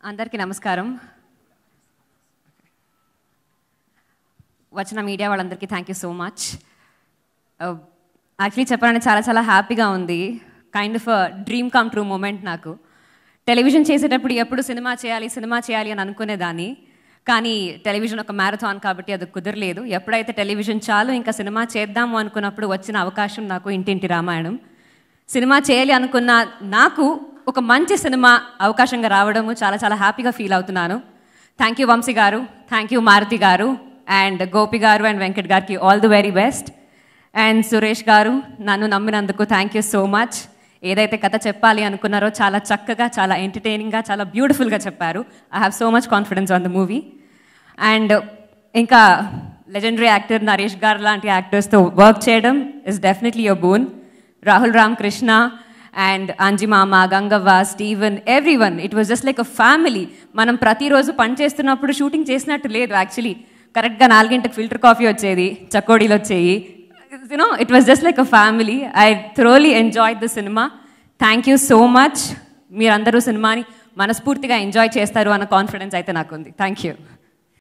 అందరికీ నమస్కారం. వచ్చిన మీడియా వాళ్ళందరికీ thank you so much. Actually చెప్పాలంటే చాలా చాలా హ్యాపీగా ఉంది. Kind of dream come true moment నాకు. టెలివిజన్ చేసేటప్పుడు ఎప్పుడు సినిమా చేయాలి అని అనుకునేదాన్ని. కానీ టెలివిజన్ ఒక మ్యారథాన్ కాబట్టి అది కుదరలేదు. ఎప్పుడైతే టెలివిజన్ చాలు ఇంకా సినిమా చేద్దాము అనుకున్నప్పుడు వచ్చిన అవకాశం నాకు ఇంటింటి రామాయణం. సినిమా చేయాలి అనుకున్న నాకు ఒక మంచి సినిమా అవకాశంగా రావడము చాలా చాలా హ్యాపీగా ఫీల్ అవుతున్నాను. థ్యాంక్ యూ వంశీ గారు, థ్యాంక్ యూ మారుతి గారు అండ్ గోపి గారు అండ్ వెంకట్ గారికి all the very best. And Suresh గారు నన్ను నమ్మినందుకు థ్యాంక్ యూ సో మచ్. ఏదైతే కథ చెప్పాలి అనుకున్నారో చాలా చక్కగా, చాలా ఎంటర్టైనింగ్గా, చాలా బ్యూటిఫుల్గా చెప్పారు. I have so much confidence on the movie. And ఇంకా లెజెండరీ యాక్టర్ నరేష్ గారు లాంటి యాక్టర్స్తో వర్క్ చేయడం is definitely a boon. Rahul Ramakrishna and అంజిమామ, Gangavva, Steven, everyone, it was just like a family. మనం ప్రతిరోజు పని చేస్తున్నప్పుడు షూటింగ్ చేసినట్టు లేదు. యాక్చువల్లీ కరెక్ట్గా 4 గంటలకు ఫిల్టర్ కాఫీ వచ్చేది, చకోడీలు వచ్చేవి. You know it was just like a family. I thoroughly enjoy the cinema. Thank you so much. మీరందరూ సినిమాని మనస్ఫూర్తిగా ఎంజాయ్ చేస్తారు అన్న కాన్ఫిడెన్స్ అయితే నాకుంది. Thank you.